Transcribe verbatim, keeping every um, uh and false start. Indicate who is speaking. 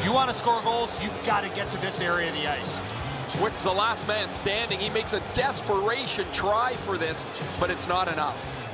Speaker 1: You want to score goals, you got to get to this area of the ice.
Speaker 2: Witt's the last man standing. He makes a desperation try for this, but it's not enough.